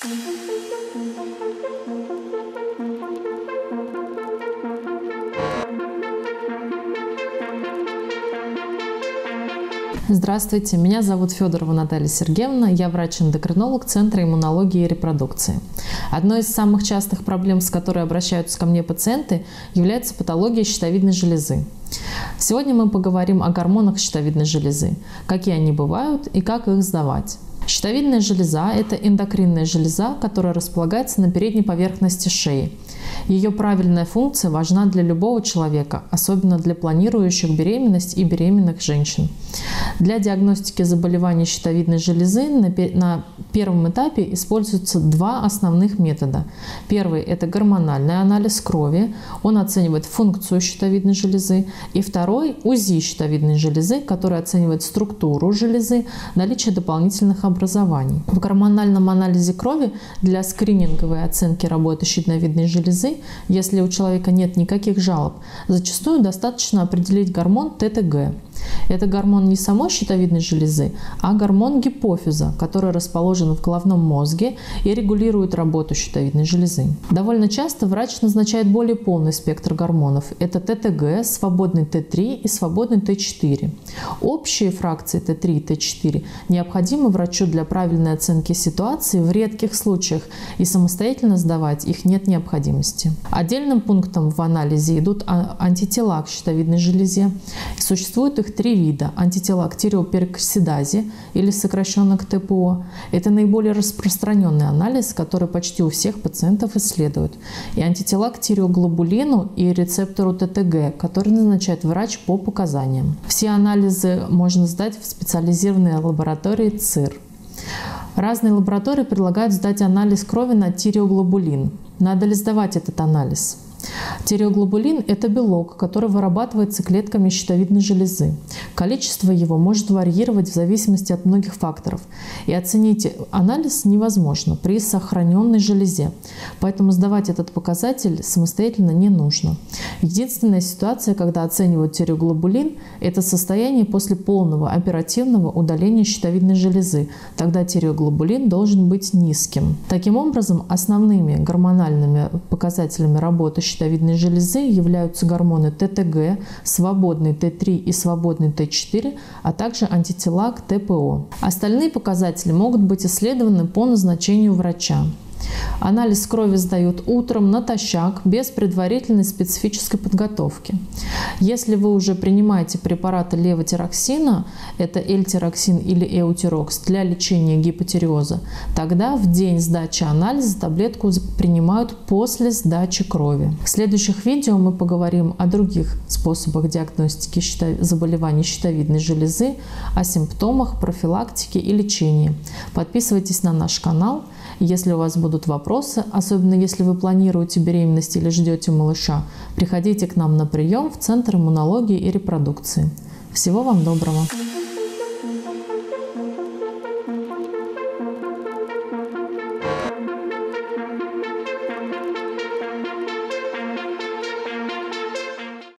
Здравствуйте, меня зовут Федорова Наталья Сергеевна, я врач-эндокринолог Центра иммунологии и репродукции. Одной из самых частых проблем, с которой обращаются ко мне пациенты, является патология щитовидной железы. Сегодня мы поговорим о гормонах щитовидной железы, какие они бывают и как их сдавать. Щитовидная железа – это эндокринная железа, которая располагается на передней поверхности шеи. Ее правильная функция важна для любого человека, особенно для планирующих беременность и беременных женщин. Для диагностики заболеваний щитовидной железы на первом этапе используются два основных метода. Первый – это гормональный анализ крови, он оценивает функцию щитовидной железы. И второй – УЗИ щитовидной железы, который оценивает структуру железы, наличие дополнительных образований. В гормональном анализе крови для скрининговой оценки работы щитовидной железы, если у человека нет никаких жалоб, зачастую достаточно определить гормон ТТГ. Это гормон не самой щитовидной железы, а гормон гипофиза, который расположен в головном мозге и регулирует работу щитовидной железы. Довольно часто врач назначает более полный спектр гормонов. Это ТТГ, свободный Т3 и свободный Т4. Общие фракции Т3 и Т4 необходимы врачу для правильной оценки ситуации в редких случаях, и самостоятельно сдавать их нет необходимости. Отдельным пунктом в анализе идут антитела к щитовидной железе. Существует их три вида. Антитела к тиреопероксидазе, или сокращенно к ТПО. Это наиболее распространенный анализ, который почти у всех пациентов исследуют. И антитела к тиреоглобулину и рецептору ТТГ, который назначает врач по показаниям. Все анализы можно сдать в специализированной лаборатории ЦИР. Разные лаборатории предлагают сдать анализ крови на тиреоглобулин. Надо ли сдавать этот анализ? Тиреоглобулин – это белок, который вырабатывается клетками щитовидной железы. Количество его может варьировать в зависимости от многих факторов. И оценить анализ невозможно при сохраненной железе. Поэтому сдавать этот показатель самостоятельно не нужно. Единственная ситуация, когда оценивают тиреоглобулин – это состояние после полного оперативного удаления щитовидной железы. Тогда тиреоглобулин должен быть низким. Таким образом, основными гормональными показателями работы щитовидной железы являются гормоны ТТГ, свободный Т3 и свободный Т4, а также антитела к ТПО. Остальные показатели могут быть исследованы по назначению врача. Анализ крови сдают утром натощак, без предварительной специфической подготовки. Если вы уже принимаете препараты левотироксина, это L-тироксин или Эутирокс, для лечения гипотиреоза, тогда в день сдачи анализа таблетку принимают после сдачи крови. В следующих видео мы поговорим о других способах диагностики заболеваний щитовидной железы, о симптомах, профилактике и лечении. Подписывайтесь на наш канал. Если у вас будут вопросы, особенно если вы планируете беременность или ждете малыша, приходите к нам на прием в Центр иммунологии и репродукции. Всего вам доброго!